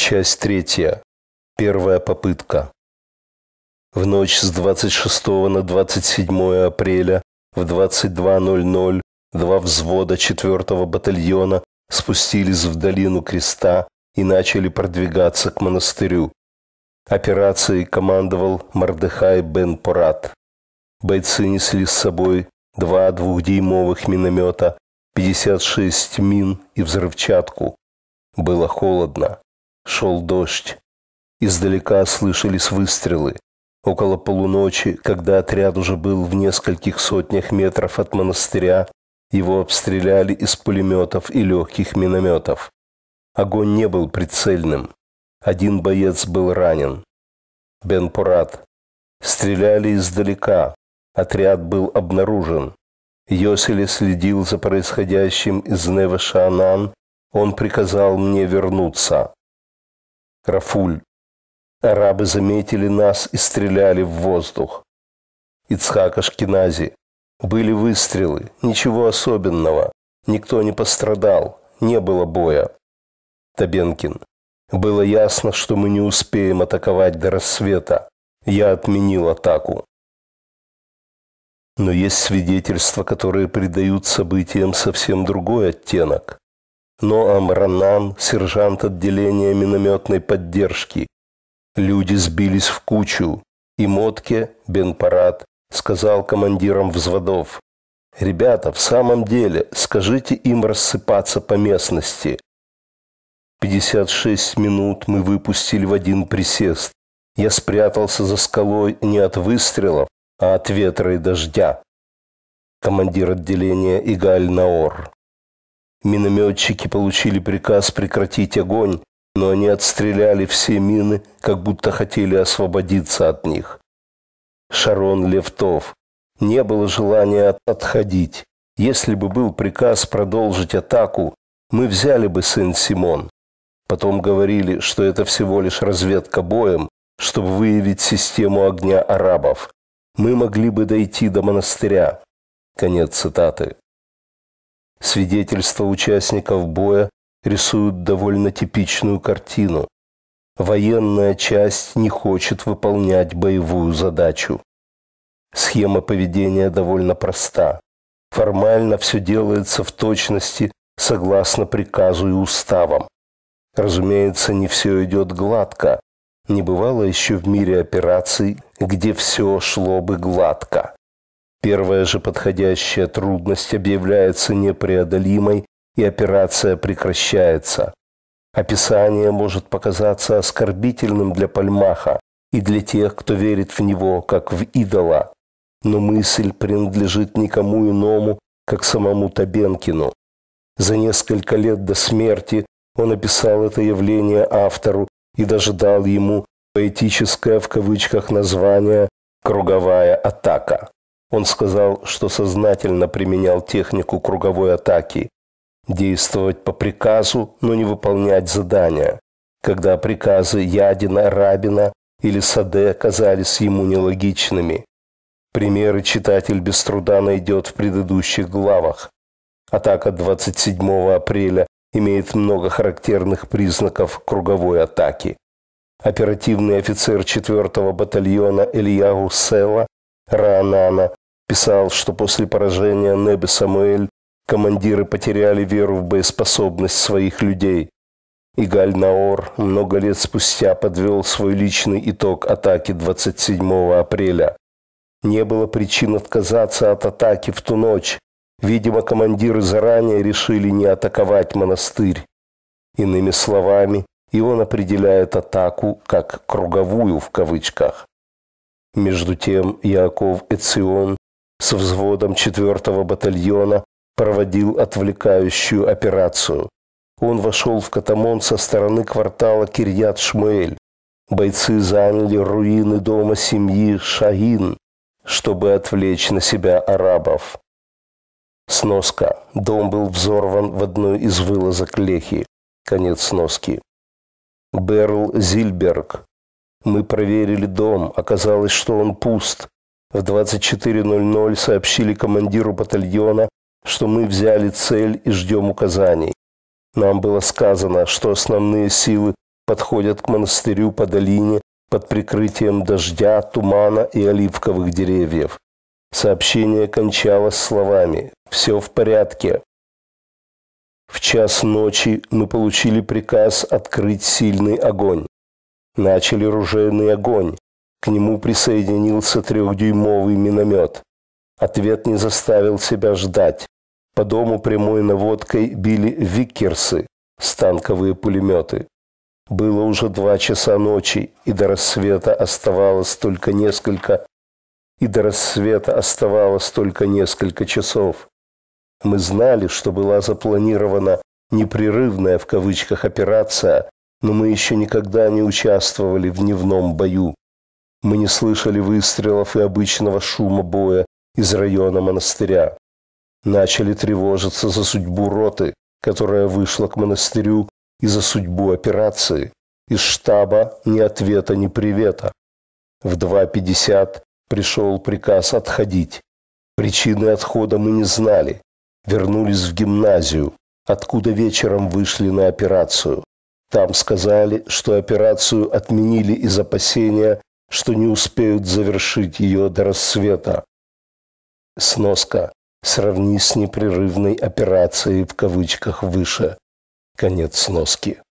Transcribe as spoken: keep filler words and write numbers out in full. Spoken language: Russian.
Часть третья. Первая попытка. В ночь с двадцать шестого на двадцать седьмое апреля в двадцать два ноль ноль два взвода четвёртого батальона спустились в долину Креста и начали продвигаться к монастырю. Операцией командовал Мордехай бен Порат. Бойцы несли с собой два двухдюймовых миномета, пятьдесят шесть мин и взрывчатку. Было холодно. Шел дождь. Издалека слышались выстрелы. Около полуночи, когда отряд уже был в нескольких сотнях метров от монастыря, его обстреляли из пулеметов и легких минометов. Огонь не был прицельным. Один боец был ранен. Бен Порат. Стреляли издалека. Отряд был обнаружен. Йоселе следил за происходящим из Неве-Шаанан. Он приказал мне вернуться. Рафуль. Арабы заметили нас и стреляли в воздух. Ицхак Ашкенази. Были выстрелы, ничего особенного. Никто не пострадал, не было боя. Табенкин. Было ясно, что мы не успеем атаковать до рассвета. Я отменил атаку. Но есть свидетельства, которые придают событиям совсем другой оттенок. Ноам Ранан, сержант отделения минометной поддержки. Люди сбились в кучу, и Мотке бен Порат сказал командирам взводов: «Ребята, в самом деле, скажите им рассыпаться по местности». пятьдесят шесть минут мы выпустили в один присест. Я спрятался за скалой не от выстрелов, а от ветра и дождя. Командир отделения Игаль Наор. Минометчики получили приказ прекратить огонь, но они отстреляли все мины, как будто хотели освободиться от них. Шарон Левтов. Не было желания отходить. Если бы был приказ продолжить атаку, мы взяли бы Сен-Симон. Потом говорили, что это всего лишь разведка боем, чтобы выявить систему огня арабов. Мы могли бы дойти до монастыря. Конец цитаты. Свидетельства участников боя рисуют довольно типичную картину. Военная часть не хочет выполнять боевую задачу. Схема поведения довольно проста. Формально все делается в точности согласно приказу и уставам. Разумеется, не все идет гладко. Не бывало еще в мире операций, где все шло бы гладко. Первая же подходящая трудность объявляется непреодолимой, и операция прекращается. Описание может показаться оскорбительным для Пальмаха и для тех, кто верит в него, как в идола. Но мысль принадлежит никому иному, как самому Табенкину. За несколько лет до смерти он описал это явление автору и даже дал ему поэтическое в кавычках название «Круговая атака». Он сказал, что сознательно применял технику круговой атаки. Действовать по приказу, но не выполнять задания, когда приказы Ядина, Рабина или Саде казались ему нелогичными. Примеры читатель без труда найдет в предыдущих главах. Атака двадцать седьмого апреля имеет много характерных признаков круговой атаки. Оперативный офицер четвёртого батальона Эльягу Села Раанана писал, что после поражения Небе-Самуэль командиры потеряли веру в боеспособность своих людей. Игаль Наор много лет спустя подвел свой личный итог атаки двадцать седьмого апреля. Не было причин отказаться от атаки в ту ночь. Видимо, командиры заранее решили не атаковать монастырь. Иными словами, и он определяет атаку как «круговую» в кавычках. Между тем Яаков Эцион с взводом четвёртого батальона проводил отвлекающую операцию. Он вошел в Катамон со стороны квартала Кирьят-Шмуэль. Бойцы заняли руины дома семьи Шагин, чтобы отвлечь на себя арабов. Сноска. Дом был взорван в одной из вылазок Лехи. Конец сноски. Берл Зильберг. Мы проверили дом. Оказалось, что он пуст. В двадцать четыре ноль ноль сообщили командиру батальона, что мы взяли цель и ждем указаний. Нам было сказано, что основные силы подходят к монастырю по долине под прикрытием дождя, тумана и оливковых деревьев. Сообщение кончалось словами «Все в порядке». В час ночи мы получили приказ открыть сильный огонь. Начали ружейный огонь. К нему присоединился трехдюймовый миномет. Ответ не заставил себя ждать. По дому прямой наводкой били виккерсы, станковые пулеметы. Было уже два часа ночи, и до рассвета оставалось только несколько, и до рассвета оставалось только несколько часов. Мы знали, что была запланирована «непрерывная» в кавычках операция, но мы еще никогда не участвовали в дневном бою. Мы не слышали выстрелов и обычного шума боя из района монастыря. Начали тревожиться за судьбу роты, которая вышла к монастырю, и за судьбу операции. Из штаба ни ответа, ни привета. В два пятьдесят пришел приказ отходить. Причины отхода мы не знали. Вернулись в гимназию, откуда вечером вышли на операцию. Там сказали, что операцию отменили из опасения, что не успеют завершить ее до рассвета. Сноска. Сравни с непрерывной операцией в кавычках выше. Конец сноски.